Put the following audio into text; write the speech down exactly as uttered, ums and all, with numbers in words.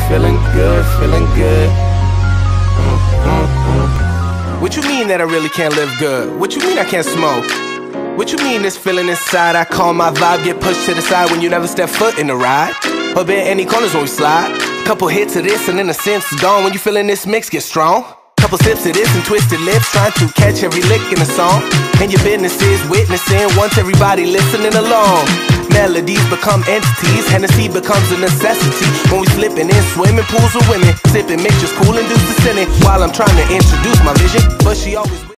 feeling good, feeling good. Mm, mm, mm. What you mean that I really can't live good? What you mean I can't smoke? What you mean this feeling inside? I call my vibe, get pushed to the side when you never step foot in the ride. Or bend any corners when we slide. Couple hits of this and then the sense is gone. When you feeling this mix get strong. Couple sips of this and twisted lips, trying to catch every lick in the song. And your business is witnessing once everybody listening along. Melodies become entities, Hennessy becomes a necessity. When we slipping in swimming pools with women, sipping mixtures, cool and deuces sinning. While I'm trying to introduce my vision, but she always